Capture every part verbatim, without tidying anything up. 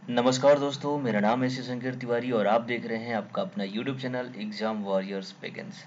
नमस्कार दोस्तों, मेरा नाम है शिवशंकर तिवारी और आप देख रहे हैं आपका अपना YouTube channel Exam Warriors begins.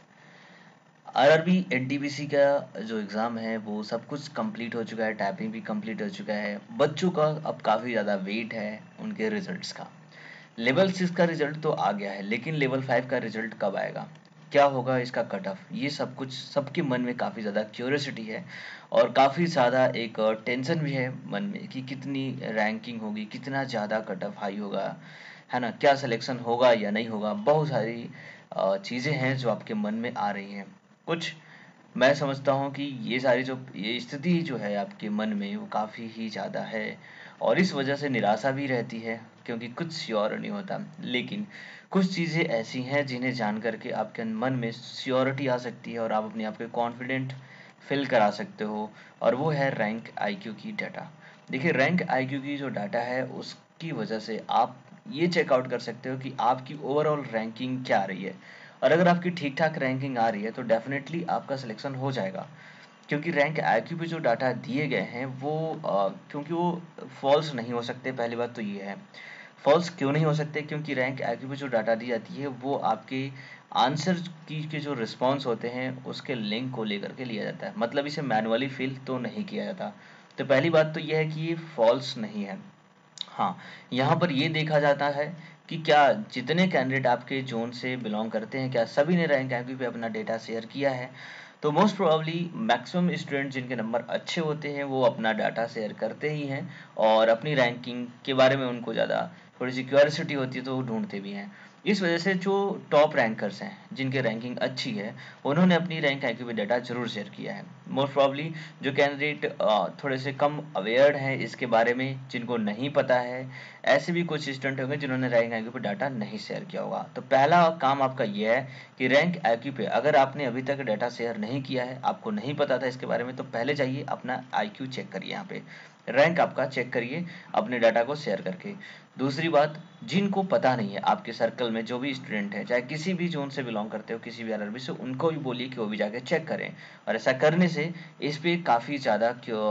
RRB NTPC का जो एग्ज़ाम है वो सब कुछ कंप्लीट हो चुका है, टाइपिंग भी कंप्लीट हो चुका है। बच्चों का अब काफ़ी ज़्यादा वेट है उनके रिजल्ट्स का। लेवल सिक्स का रिजल्ट तो आ गया है, लेकिन लेवल फाइव का रिजल्ट कब आएगा, क्या होगा इसका कट ऑफ, ये सब कुछ सबके मन में काफ़ी ज़्यादा क्यूरियोसिटी है और काफ़ी ज़्यादा एक टेंशन भी है मन में कि कितनी रैंकिंग होगी, कितना ज़्यादा कट ऑफ हाई होगा, है ना, क्या सिलेक्शन होगा या नहीं होगा। बहुत सारी चीज़ें हैं जो आपके मन में आ रही हैं। कुछ मैं समझता हूँ कि ये सारी जो ये स्थिति जो है आपके मन में वो काफ़ी ही ज़्यादा है और इस वजह से निराशा भी रहती है क्योंकि कुछ श्योर नहीं होता। लेकिन कुछ चीज़ें ऐसी हैं जिन्हें जान करके आपके मन में श्योरिटी आ सकती है और आप अपने आप को कॉन्फिडेंट फील करा सकते हो, और वो है रैंक आईक्यू की डाटा। देखिए, रैंक आईक्यू की जो डाटा है उसकी वजह से आप ये चेकआउट कर सकते हो कि आपकी ओवरऑल रैंकिंग क्या आ रही है। और अगर आपकी ठीक ठाक रैंकिंग आ रही है तो डेफिनेटली आपका सिलेक्शन हो जाएगा, क्योंकि रैंक आईक्यू पे जो डाटा दिए गए हैं वो अ, क्योंकि वो फॉल्स नहीं हो सकते। पहली बात तो ये है, फॉल्स क्यों नहीं हो सकते, क्योंकि रैंक आईक्यू पे जो डाटा दी जाती है वो आपके आंसर की के जो रिस्पॉन्स होते हैं उसके लिंक को लेकर के लिया जाता है, मतलब इसे मैनुअली फिल तो नहीं किया जाता। तो पहली बात तो यह है कि ये फॉल्स नहीं है। हाँ, यहाँ पर ये देखा जाता है कि क्या जितने कैंडिडेट आपके ज़ोन से बिलॉन्ग करते हैं, क्या सभी ने रैंक आईक्यू पे अपना डेटा शेयर किया है। तो मोस्ट प्रोबेबली मैक्सिमम स्टूडेंट जिनके नंबर अच्छे होते हैं वो अपना डाटा शेयर करते ही हैं और अपनी रैंकिंग के बारे में उनको ज़्यादा थोड़ी सी क्यूरियोसिटी होती है तो वो ढूंढते भी हैं। इस वजह से जो टॉप रैंकर्स हैं जिनकी रैंकिंग अच्छी है उन्होंने अपनी रैंक आईक्यू पे डाटा जरूर शेयर किया है। मोस्ट प्रॉब्ली जो कैंडिडेट थोड़े से कम अवेयर हैं इसके बारे में, जिनको नहीं पता है, ऐसे भी कुछ स्टूडेंट होंगे जिन्होंने रैंक आईक्यू पे डाटा नहीं शेयर किया होगा। तो पहला काम आपका यह है कि रैंक आईक्यू पे अगर आपने अभी तक डाटा शेयर नहीं किया है, आपको नहीं पता था इसके बारे में, तो पहले जाइए अपना आईक्यू चेक करिए, यहाँ पे रैंक आपका चेक करिए अपने डाटा को शेयर करके। दूसरी बात, जिनको पता नहीं है आपके सर्कल में जो भी स्टूडेंट है, चाहे किसी भी जोन से बिलोंग करते हो, किसी भी आरआरबी से, उनको भी बोलिए कि वो भी जाके चेक करें। और ऐसा करने से इस पे काफ़ी ज़्यादा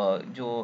जो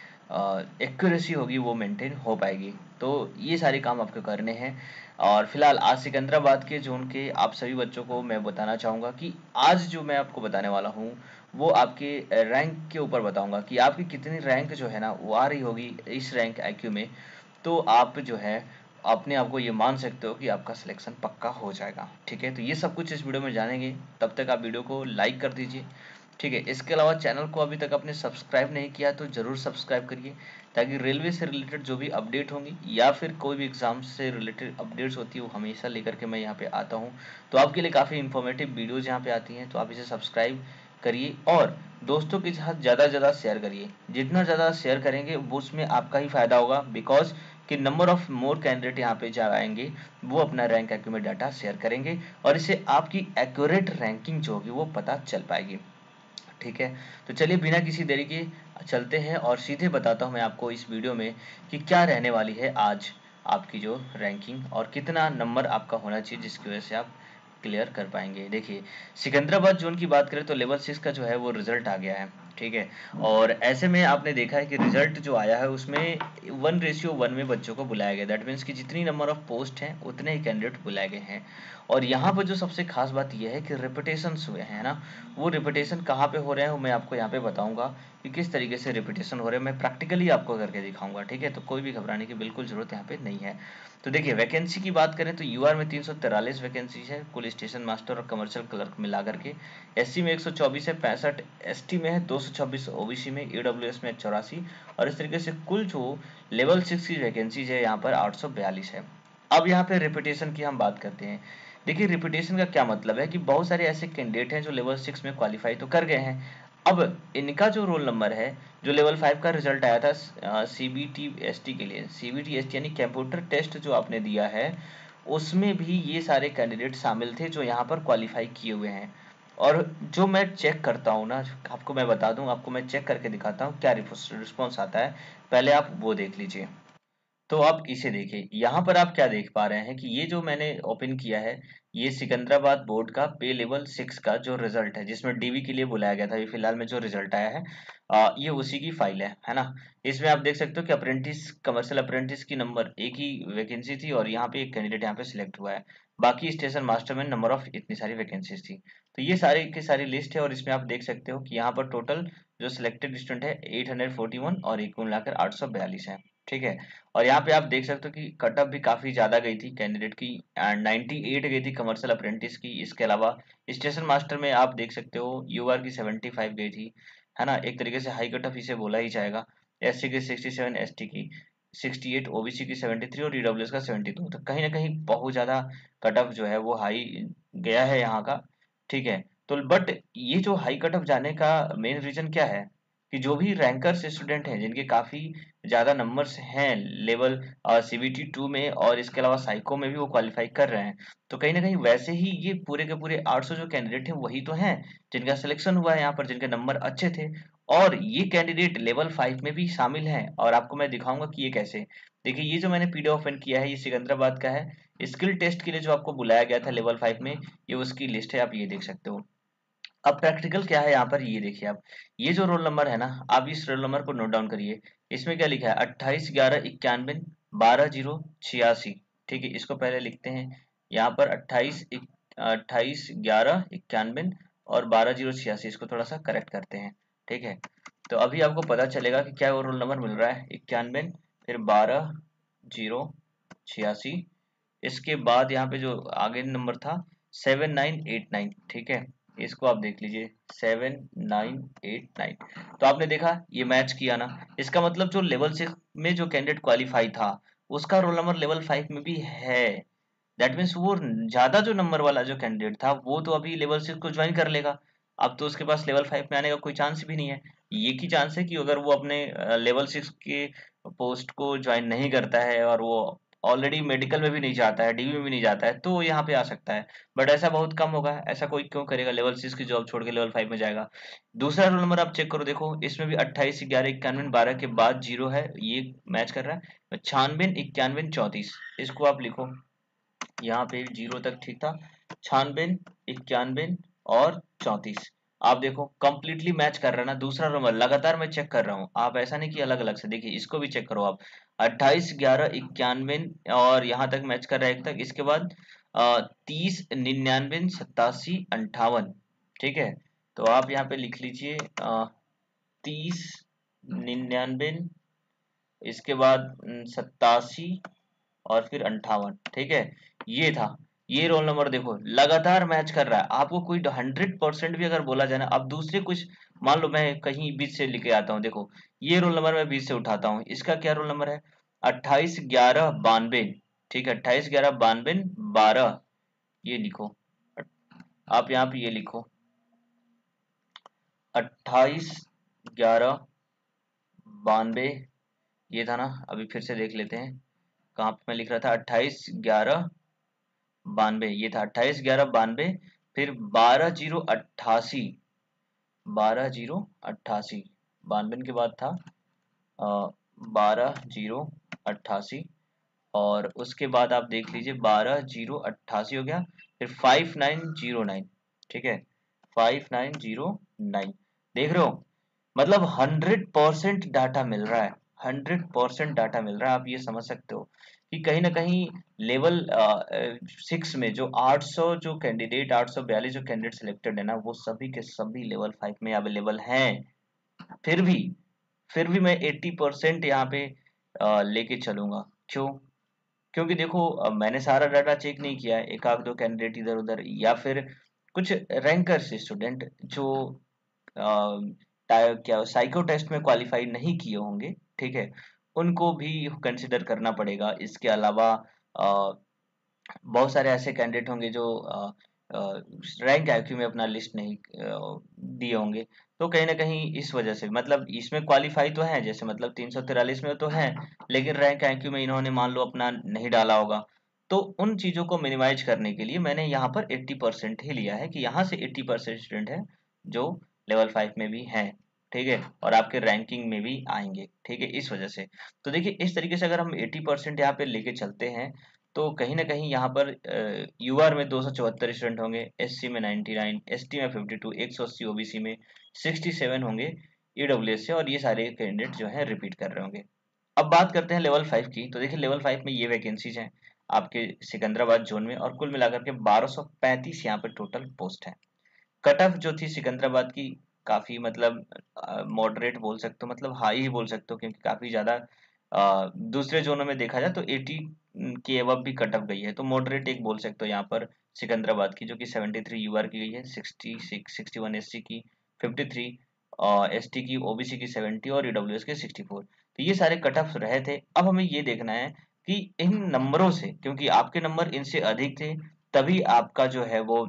एक्यूरेसी होगी वो मेंटेन हो पाएगी। तो ये सारे काम आपको करने हैं। और फिलहाल आज सिकंदराबाद के जोन के आप सभी बच्चों को मैं बताना चाहूँगा कि आज जो मैं आपको बताने वाला हूँ वो आपके रैंक के ऊपर बताऊंगा कि आपकी कितनी रैंक जो है ना वो आ रही होगी इस रैंक आईक्यू में। तो आप जो है अपने आप को ये मान सकते हो कि आपका सिलेक्शन पक्का हो जाएगा। ठीक है, तो ये सब कुछ इस वीडियो में जानेंगे। तब तक आप वीडियो को लाइक कर दीजिए। ठीक है, इसके अलावा चैनल को अभी तक आपने सब्सक्राइब नहीं किया तो ज़रूर सब्सक्राइब करिए, ताकि रेलवे से रिलेटेड जो भी अपडेट होंगी या फिर कोई भी एग्ज़ाम से रिलेटेड अपडेट्स होती है वो हमेशा लेकर के मैं यहाँ पे आता हूँ। तो आपके लिए काफ़ी इन्फॉर्मेटिव वीडियोज़ यहाँ पे आती हैं, तो आप इसे सब्सक्राइब करिए और दोस्तों के साथ ज़्यादा से ज़्यादा शेयर करिए। जितना ज़्यादा शेयर करेंगे वो उसमें आपका ही फ़ायदा होगा, बिकॉज कि नंबर ऑफ मोर कैंडिडेट यहाँ पे जा आएंगे, वो अपना रैंक आईक्यू में डाटा शेयर करेंगे और इससे आपकी एक्यूरेट रैंकिंग जो होगी वो पता चल पाएगी। ठीक है, तो चलिए बिना किसी देरी के चलते हैं और सीधे बताता हूँ मैं आपको इस वीडियो में कि क्या रहने वाली है आज आपकी जो रैंकिंग और कितना नंबर आपका होना चाहिए जिसकी वजह से आप क्लियर कर पाएंगे। देखिए, सिकंदराबाद जोन की बात करें तो लेवल सिक्स का जो है वो रिजल्ट आ गया है। ठीक है, और ऐसे में आपने देखा है कि रिजल्ट जो आया है उसमें वन रेशियो वन में बच्चों को बुलाया गया। दैट मीन्स कि जितनी नंबर ऑफ पोस्ट हैं उतने ही कैंडिडेट बुलाए गए हैं। और यहाँ पर जो सबसे खास बात यह है कि रिपीटेशन हुए हैं ना, वो रिपीटेशन कहाँ पे हो रहे हैं वो मैं आपको यहाँ पे बताऊंगा कि किस तरीके से रिपीटेशन हो रहे हैं। मैं प्रैक्टिकली आपको करके दिखाऊंगा। ठीक है, तो कोई भी घबराने की बिल्कुल जरूरत यहाँ पे नहीं है। तो देखिए, वैकेंसी की बात करें तो यूआर में तीन सौ तिरालीस वैकेंसी है कुल, स्टेशन मास्टर और कमर्शियल क्लर्क मिला करके। एससी में एक सौ चौबीस है, पैंसठ एसटी में है, दो सौ छब्बीस ओबीसी में, ईडब्ल्यूएस में चौरासी, और इस तरीके से कुल जो लेवल सिक्स की वैकेंसीज है यहाँ पर आठ सौ बयालीस है। अब यहाँ पे रिपीटेशन की हम बात करते हैं। देखिए, रिपीटेशन का क्या मतलब है कि बहुत सारे ऐसे कैंडिडेट हैं जो लेवल सिक्स में क्वालिफाई तो कर गए हैं। अब इनका जो रोल नंबर है, जो लेवल फाइव का रिजल्ट आया था C B T S T के लिए, C B T S T यानी कंप्यूटर टेस्ट जो आपने दिया है, उसमें भी ये सारे कैंडिडेट शामिल थे जो यहाँ पर क्वालिफाई किए हुए हैं। और जो मैं चेक करता हूँ ना, आपको मैं बता दूं, आपको मैं चेक करके दिखाता हूँ क्या रिस्पॉन्स आता है। पहले आप वो देख लीजिए। तो आप इसे देखिए, यहाँ पर आप क्या देख पा रहे हैं कि ये जो मैंने ओपन किया है, ये सिकंदराबाद बोर्ड का पे लेवल सिक्स का जो रिजल्ट है, जिसमें डीवी के लिए बुलाया गया था, ये फिलहाल में जो रिजल्ट आया है, आ, ये उसी की फाइल है है ना। इसमें आप देख सकते हो कि अप्रेंटिस, कमर्शियल अप्रेंटिस की नंबर एक ही वैकेंसी थी और यहाँ पे एक कैंडिडेट यहाँ पे सिलेक्ट हुआ है। बाकी स्टेशन मास्टर में नंबर ऑफ इतनी सारी वैकेंसीज थी। तो ये सारी की सारी लिस्ट है और इसमें आप देख सकते हो कि यहाँ पर टोटल जो सिलेक्टेड स्टूडेंट है एट हंड्रेड फोर्टी वन और एक को मिलाकर आठ सौ बयालीस है। ठीक है। और यहाँ पे आप देख सकते हो कि कटअप भी काफी ज्यादा गई थी कैंडिडेट की, एंड नाइंटी एट गई थी कमर्शियल अप्रेंटिस की। इसके अलावा स्टेशन मास्टर में आप देख सकते हो यूआर की सेवेंटी फाइव गई थी, है ना। एक तरीके से हाई कटअप इसे बोला ही जाएगा। एससी की सिक्सटी सेवन, एसटी की सिक्सटी एट, ओबीसी की सेवेंटी थ्री और ईडब्ल्यूएस का सेवेंटी टू। तो कहीं ना कहीं बहुत ज्यादा कटअप जो है वो हाई गया है यहाँ का। ठीक है। तो बट ये जो हाई कटअप जाने का मेन रीजन क्या है कि जो भी रैंकर्स स्टूडेंट हैं जिनके काफी ज्यादा नंबर्स हैं लेवल सीबीटी टू में और इसके अलावा साइको में भी वो क्वालिफाई कर रहे हैं, तो कहीं ना कहीं वैसे ही ये पूरे के पूरे आठ सौ जो कैंडिडेट हैं वही तो हैं जिनका सिलेक्शन हुआ है यहाँ पर, जिनके नंबर अच्छे थे। और ये कैंडिडेट लेवल फाइव में भी शामिल हैं और आपको मैं दिखाऊंगा कि ये कैसे। देखिए, ये जो मैंने पीडीएफ ओपन किया है ये सिकंदराबाद का है। स्किल टेस्ट के लिए जो आपको बुलाया गया था लेवल फाइव में, ये उसकी लिस्ट है, आप ये देख सकते हो। अब प्रैक्टिकल क्या है यहाँ पर, ये देखिए आप। ये जो रोल नंबर है ना, आप इस रोल नंबर को नोट डाउन करिए। इसमें क्या लिखा है, अट्ठाईस ग्यारह इक्यानवे बारह जीरो छियासी। ठीक है, इसको पहले लिखते हैं। यहाँ पर अट्ठाईस अट्ठाईस ग्यारह इक्यानवे और बारह जीरो छियासी, इसको थोड़ा सा करेक्ट करते हैं। ठीक है। तो अभी आपको पता चलेगा कि क्या वो रोल नंबर मिल रहा है, इक्यानवे फिर बारह जीरो छियासी। इसके बाद यहाँ पे जो आगे नंबर था सेवन नाइन एट नाइन। ठीक है, इसको आप देख लीजिए, सेवन नाइन एट नाइन। तो आपने देखा ये मैच किया ना, इसका मतलब जो लेवल सिक्स में जो कैंडिडेट क्वालिफाई था उसका रोल नंबर लेवल फाइव में भी है। दैट मीन्स वो ज्यादा जो नंबर वाला जो कैंडिडेट था वो तो अभी लेवल सिक्स को ज्वाइन कर लेगा। अब तो उसके पास लेवल फाइव में आने का कोई चांस भी नहीं है। ये की चांस है कि अगर वो अपने लेवल सिक्स के पोस्ट को ज्वाइन नहीं करता है और वो ऑलरेडी मेडिकल में भी नहीं जाता है, डीवी में भी नहीं जाता है, तो वो यहाँ पे आ सकता है। बट ऐसा बहुत कम होगा, ऐसा कोई क्यों करेगा लेवल सिक्स की जॉब छोड़ के लेवल फाइव में जाएगा। दूसरा रोल नंबर आप चेक करो, देखो इसमें भी अट्ठाईस ग्यारह इक्यानवे बारह के बाद जीरो है, ये मैच कर रहा है। छियानवे इक्यानवे चौंतीस, इसको आप लिखो, यहाँ पे जीरो तक ठीक था। छियानवे इक्यानवे और चौंतीस, आप देखो कंप्लीटली मैच कर रहा है ना। दूसरा नंबर लगातार मैं चेक कर रहा हूँ, आप ऐसा नहीं कि अलग अलग से, देखिए इसको भी चेक करो आप। अट्ठाईस ग्यारह इक्यानवे और यहाँ तक मैच कर रहा है एक तक। इसके बाद तीस निन्यानवे सत्तासी अंठावन। ठीक है, तो आप यहाँ पे लिख लीजिए तीस निन्यानवे, इसके बाद सत्तासी और फिर अंठावन। ठीक है, ये था। ये रोल नंबर देखो लगातार मैच कर रहा है, आपको कोई हंड्रेड परसेंट भी अगर बोला जाए ना, अब दूसरे कुछ मान लो मैं कहीं बीच से लेके आता हूँ, देखो ये रोल नंबर मैं बीच से उठाता हूँ, इसका क्या रोल नंबर है, अट्ठाईस ग्यारह बानवे। ठीक है, अट्ठाईस ग्यारह बानवे बारह, ये लिखो आप, यहाँ पे ये लिखो अट्ठाईस ग्यारह बानवे, ये था ना। अभी फिर से देख लेते हैं कहाँ पे मैं लिख रहा था, अट्ठाईस ग्यारह बानवे, ये था अट्ठाईस ग्यारह बानवे, फिर बारह जीरो अट्ठासी, बारह जीरो अट्ठासी, बानवे के बाद था बारह जीरो अट्ठासी, और उसके बाद आप देख लीजिए बारह जीरो अट्ठासी हो गया, फिर फाइव नाइन जीरो नाइन। ठीक है, फाइव नाइन जीरो नाइन, देख रहे हो, मतलब हंड्रेड परसेंट डाटा मिल रहा है, हंड्रेड परसेंट डाटा मिल रहा है। आप ये समझ सकते हो कि कहीं ना कहीं लेवल सिक्स में जो आठ सौ जो कैंडिडेट आठ सौ बयालीस जो कैंडिडेट सिलेक्टेड है ना, वो सभी के सभी लेवल फाइव में अवेलेबल हैं। फिर भी फिर भी मैं एट्टी परसेंट यहाँ पे अ, लेके चलूंगा। क्यों? क्योंकि देखो अ, मैंने सारा डाटा चेक नहीं किया है, एक आध दो कैंडिडेट इधर उधर या फिर कुछ रैंकर्स स्टूडेंट जो अ, टा- क्या साइको टेस्ट में क्वालिफाई नहीं किए होंगे, ठीक है, उनको भी कंसिडर करना पड़ेगा। इसके अलावा अ, बहुत सारे ऐसे कैंडिडेट होंगे जो रैंक आईक्यू में अपना लिस्ट नहीं अ, दिए होंगे, तो कहीं ना कहीं इस वजह से, मतलब इसमें क्वालिफाई तो है, जैसे मतलब तीन सौ तिरालीस में तो है, लेकिन रैंक आईक्यू में इन्होंने मान लो अपना नहीं डाला होगा। तो उन चीजों को मिनिमाइज करने के लिए मैंने यहाँ पर एट्टी परसेंट ही लिया है कि यहाँ से एट्टी परसेंट स्टूडेंट है जो लेवल फाइव में भी हैं। ठीक है, और आपके रैंकिंग में भी आएंगे, ठीक है, इस वजह से। तो देखिए इस तरीके से अगर हम अस्सी परसेंट यहाँ पे लेके चलते हैं तो कहीं ना कहीं यहाँ पर यूआर में दो सौ चौहत्तर स्टूडेंट होंगे, एससी में निन्यानवे, एसटी में बावन, एक सौ अस्सी ओबीसी में सड़सठ होंगे, ईडब्ल्यूएस से, और ये सारे कैंडिडेट जो है रिपीट कर रहे होंगे। अब बात करते हैं लेवल फाइव की। तो देखिए लेवल फाइव में ये वैकेंसीज हैं आपके सिकंदराबाद जोन में, और कुल मिलाकर के बारह सौ पैंतीस यहाँ पे टोटल पोस्ट है। कट ऑफ जो थी सिकंदराबाद की काफी मतलब मॉडरेट बोल सकते हो, मतलब हाई ही बोल सकते हो, क्योंकि काफी ज्यादा अ, दूसरे जोनों में देखा जाए तो अस्सी के अबव भी कट ऑफ गई है, तो मॉडरेट एक बोल सकते हो यहाँ पर सिकंदराबाद की, जो कि तिहत्तर यूआर की गई है, छियासठ इकसठ एससी की, तिरेपन और एसटी की, ओबीसी की सत्तर और ईडब्ल्यूएस के चौंसठ। तो ये सारे कट ऑफ रहे थे। अब हमें ये देखना है कि इन नंबरों से, क्योंकि आपके नंबर इनसे अधिक थे तभी आपका जो है वो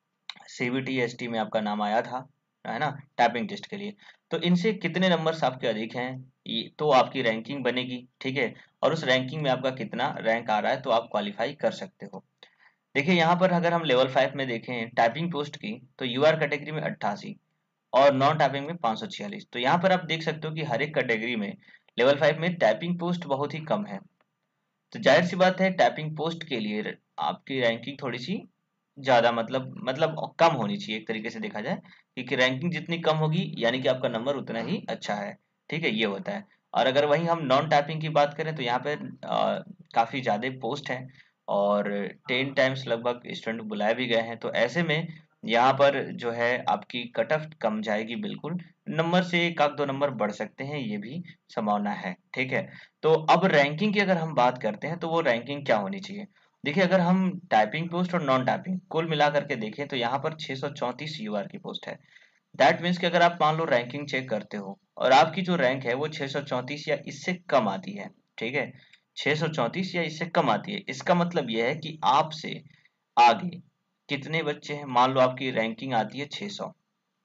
सीबीटी एसटी में आपका नाम आया था, है ना, टाइपिंग टेस्ट के लिए। तो इनसे कितने नंबर्स आपके अधिक हैं, ये तो आपकी रैंकिंग बनेगी, ठीक है, और उस रैंकिंग में आपका कितना रैंक आ रहा है तो आप क्वालिफाई कर सकते हो। देखिए यहाँ पर अगर हम लेवल फाइव में देखें टाइपिंग पोस्ट की, तो यूआर कैटेगरी में अट्ठासी और नॉन टाइपिंग में पाँच सौ छियालीस। तो यहाँ पर आप देख सकते हो कि हर एक कैटेगरी में लेवल फाइव में टाइपिंग पोस्ट बहुत ही कम है। तो जाहिर सी बात है टाइपिंग पोस्ट के लिए आपकी रैंकिंग थोड़ी सी ज्यादा मतलब मतलब कम होनी चाहिए, एक तरीके से देखा जाए, क्योंकि रैंकिंग जितनी कम होगी यानी कि आपका नंबर उतना ही अच्छा है, ठीक है, ये होता है। और अगर वहीं हम नॉन टाइपिंग की बात करें तो यहाँ पे आ, काफी ज्यादा पोस्ट है और टेन टाइम्स लगभग स्टूडेंट बुलाए भी गए हैं, तो ऐसे में यहाँ पर जो है आपकी कट ऑफ कम जाएगी बिल्कुल, नंबर से एक आध दो नंबर बढ़ सकते हैं, ये भी संभावना है, ठीक है। तो अब रैंकिंग की अगर हम बात करते हैं तो वो रैंकिंग क्या होनी चाहिए। देखिए अगर हम टाइपिंग पोस्ट और नॉन टाइपिंग कुल मिला करके देखें तो यहाँ पर छह सौ चौंतीस यूआर की पोस्ट है। दैट मीन्स कि अगर आप मान लो रैंकिंग चेक करते हो और आपकी जो रैंक है वो छह सौ चौंतीस या इससे कम आती है, ठीक है, छह सौ चौंतीस या इससे कम आती है, इसका मतलब यह है कि आपसे आगे कितने बच्चे हैं। मान लो आपकी रैंकिंग आती है छह सौ,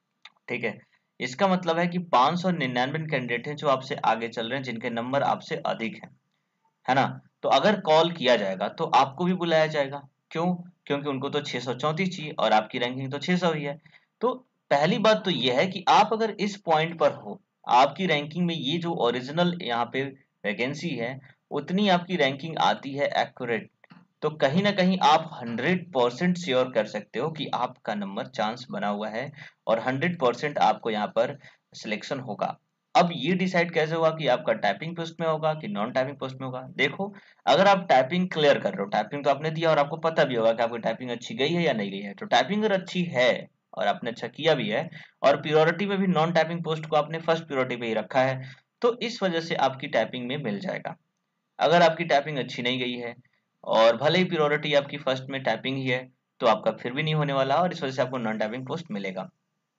ठीक है, इसका मतलब है कि पाँच सौ निन्यानवे कैंडिडेट हैं जो आपसे आगे चल रहे हैं, जिनके नंबर आपसे अधिक हैं, है ना। तो अगर कॉल किया जाएगा तो आपको भी बुलाया जाएगा, क्यों, क्योंकि उनको तो छह सौ चौंतीस चाहिए और आपकी रैंकिंग तो छह सौ ही है। तो पहली बात तो यह है कि आप अगर इस पॉइंट पर हो, आपकी रैंकिंग में ये जो ओरिजिनल यहाँ पे वैकेंसी है उतनी आपकी रैंकिंग आती है एक्यूरेट, तो कहीं ना कहीं आप हंड्रेड परसेंट श्योर कर सकते हो कि आपका नंबर चांस बना हुआ है और हंड्रेड परसेंट आपको यहाँ पर सिलेक्शन होगा। अब ये डिसाइड कैसे होगा कि आपका टाइपिंग पोस्ट में होगा कि नॉन टाइपिंग पोस्ट में होगा। देखो अगर आप टाइपिंग क्लियर कर रहे हो, टाइपिंग तो आपने दिया और आपको पता भी होगा कि आपकी टाइपिंग अच्छी गई है या नहीं गई है, तो टाइपिंग अगर अच्छी है और आपने अच्छा किया भी है और प्रियोरिटी में भी नॉन टाइपिंग पोस्ट को आपने फर्स्ट प्रियोरिटी पे ही रखा है, तो इस वजह से आपकी टाइपिंग में मिल जाएगा। अगर आपकी टाइपिंग अच्छी नहीं गई है और भले ही प्रियोरिटी आपकी फर्स्ट में टाइपिंग ही है, तो आपका फिर भी नहीं होने वाला और इस वजह से आपको नॉन टाइपिंग पोस्ट मिलेगा।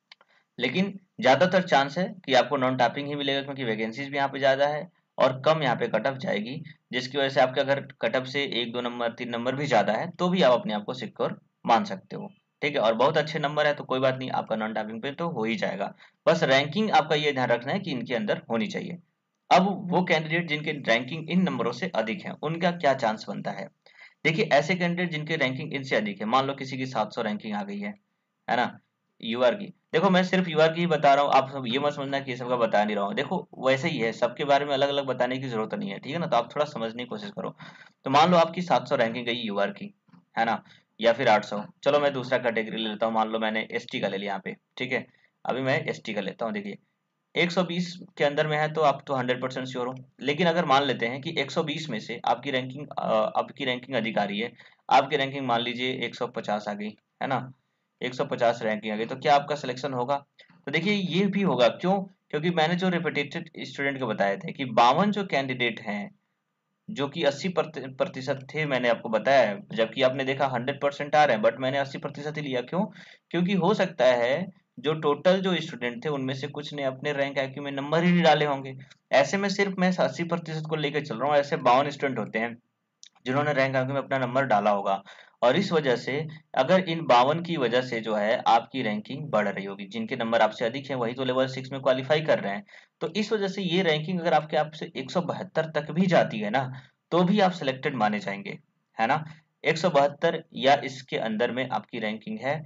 लेकिन ज्यादातर चांस है कि आपको नॉन टाइपिंग ही मिलेगा, क्योंकि वैकेंसीज भी यहाँ पे ज्यादा है और कम यहाँ पे कट ऑफ जाएगी, जिसकी वजह से आपके अगर कट ऑफ से एक दो नंबर तीन नंबर भी ज्यादा है तो भी आप अपने आप को सिक्योर मान सकते हो, ठीक है, और बहुत अच्छे नंबर है तो कोई बात नहीं, आपका नॉन टाइपिंग पे तो हो ही जाएगा। बस रैंकिंग आपका ये ध्यान रखना है कि इनके अंदर होनी चाहिए। अब वो कैंडिडेट जिनके रैंकिंग इन नंबरों से अधिक है उनका क्या चांस बनता है। देखिए ऐसे कैंडिडेट जिनके रैंकिंग इनसे अधिक है, मान लो किसी की सात सौ रैंकिंग आ गई है है ना, यूआर की, देखो मैं सिर्फ यूआर की ही बता रहा हूँ, आप सब ये मत समझना कि ये सबका बता नहीं रहा हूँ, देखो वैसे ही है, सबके बारे में अलग अलग बताने की जरूरत नहीं है, ठीक है ना, तो आप थोड़ा समझने की कोशिश करो। तो मान लो आपकी सात सौ रैंकिंग गई यूआर की, है ना, या फिर आठ सौ, चलो मैं दूसरा कैटेगरी ले लेता हूँ, मान लो मैंने एसटी का ले लिया यहाँ पे, ठीक है, अभी मैं एसटी का लेता हूँ। देखिए एक सौ बीस के अंदर में है तो आप तो हंड्रेड परसेंट श्योर हो, लेकिन अगर मान लेते हैं कि एक सौ बीस में से आपकी रैंकिंग आपकी रैंकिंग अधिक आ रही है, आपकी रैंकिंग मान लीजिए एक सौ पचास आ गई, है ना, एक सौ पचास रैंकिंग आ गई, तो क्या आपका सिलेक्शन होगा। तो देखिए ये भी होगा, क्यों, क्योंकि मैंने जो रिपीटेड स्टूडेंट को बताए थे कि बावन जो कैंडिडेट हैं जो कि अस्सी प्रतिशत थे, मैंने आपको बताया है, जबकि आपने देखा हंड्रेड परसेंट आ रहे हैं, बट मैंने अस्सी प्रतिशत ही लिया, क्यों, क्योंकि हो सकता है जो टोटल जो स्टूडेंट थे उनमें से कुछ ने अपने रैंक आईक्यू में नंबर ही नहीं डाले होंगे। ऐसे में सिर्फ मैं अस्सी प्रतिशत को लेकर चल रहा हूँ, ऐसे बावन स्टूडेंट होते हैं जिन्होंने रैंक आईक्यू में अपना नंबर डाला होगा, और इस वजह से अगर इन बावन की वजह से जो है आपकी रैंकिंग बढ़ रही होगी, जिनके नंबर आपसे अधिक है वही तो लेवल सिक्स में क्वालिफाई कर रहे हैं, तो इस वजह से ये रैंकिंग अगर आपके आपसे एक सौ बहत्तर तक भी जाती है ना, तो भी आप सिलेक्टेड माने जाएंगे, है ना, एक सौ बहत्तर या इसके अंदर में आपकी रैंकिंग है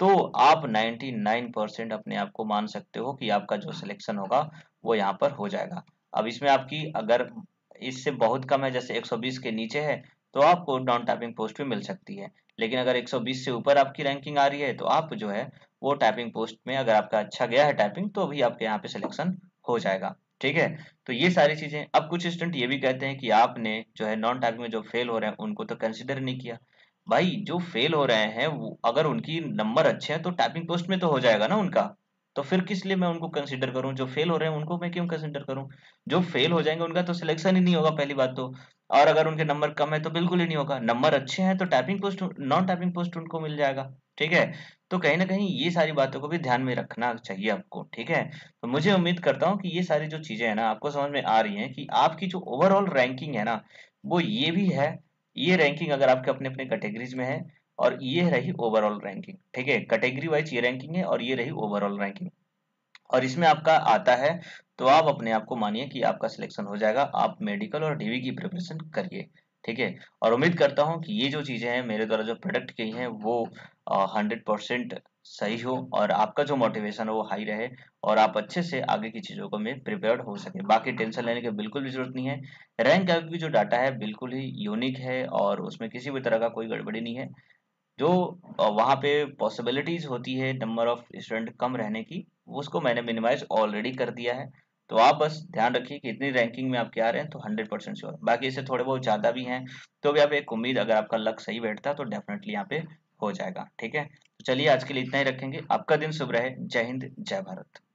तो आप निन्यानवे परसेंट अपने आप को मान सकते हो कि आपका जो सिलेक्शन होगा वो यहाँ पर हो जाएगा। अब इसमें आपकी अगर इससे बहुत कम है, जैसे एक सौ बीस के नीचे है, तो आपको नॉन टाइपिंग पोस्ट भी मिल सकती है। लेकिन अगर एक सौ बीस से ऊपर आपकी रैंकिंग आ रही है तो आप जो है वो टाइपिंग पोस्ट में, अगर आपका अच्छा गया है टाइपिंग, तो भी आपके यहाँ पे सिलेक्शन हो जाएगा। ठीक है, तो ये सारी चीजें। अब कुछ स्टूडेंट ये भी कहते हैं कि आपने जो है नॉन टाइपिंग में जो फेल हो रहे हैं उनको तो कंसिडर नहीं किया। भाई जो फेल हो रहे हैं वो अगर उनकी नंबर अच्छे हैं तो टाइपिंग पोस्ट में तो हो जाएगा ना उनका, तो फिर किस लिए मैं उनको कंसिडर करूं? जो फेल हो रहे हैं उनको मैं क्यों कंसिडर करूं? जो फेल हो जाएंगे उनका तो सिलेक्शन ही नहीं होगा पहली बात तो। और अगर उनके नंबर कम है तो बिल्कुल ही नहीं होगा। नंबर अच्छे हैं तो typing post, non typing post उनको मिल जाएगा। ठीक है, तो कहीं ना कहीं ये सारी बातों को भी ध्यान में रखना चाहिए आपको। ठीक है, तो मुझे उम्मीद करता हूँ कि ये सारी जो चीजें हैं ना आपको समझ में आ रही हैं कि आपकी जो ओवरऑल रैंकिंग है ना वो ये भी है। ये रैंकिंग अगर आपके अपने अपने कैटेगरीज में है, और ये रही ओवरऑल रैंकिंग। ठीक है, कैटेगरी वाइज ये रैंकिंग है और ये रही ओवरऑल रैंकिंग, और इसमें आपका आता है तो आप अपने आप को मानिए कि आपका सिलेक्शन हो जाएगा। आप मेडिकल और डीवी की प्रिपरेशन करिए। ठीक है, और उम्मीद करता हूँ कि ये जो चीजें हैं मेरे द्वारा जो प्रोडक्ट की हैं वो हंड्रेड परसेंट सही हो, और आपका जो मोटिवेशन है वो हाई रहे, और आप अच्छे से आगे की चीजों को में प्रिपेयर्ड हो सके। बाकी टेंशन लेने की बिल्कुल भी जरूरत नहीं है। रैंक की जो डाटा है बिल्कुल ही यूनिक है, और उसमें किसी भी तरह का कोई गड़बड़ी नहीं है। जो अ, वहाँ पे पॉसिबिलिटीज होती है नंबर ऑफ स्टूडेंट कम रहने की, उसको मैंने मिनिमाइज ऑलरेडी कर दिया है। तो आप बस ध्यान रखिए कि इतनी रैंकिंग में आपके आ रहे हैं तो हंड्रेड परसेंट श्योर। बाकी इससे थोड़े बहुत ज़्यादा भी हैं तो भी आप एक उम्मीद, अगर आपका लक सही बैठता है तो डेफिनेटली यहाँ पे हो जाएगा। ठीक है, तो चलिए आज के लिए इतना ही रखेंगे। आपका दिन शुभ रहे। जय हिंद, जय भारत।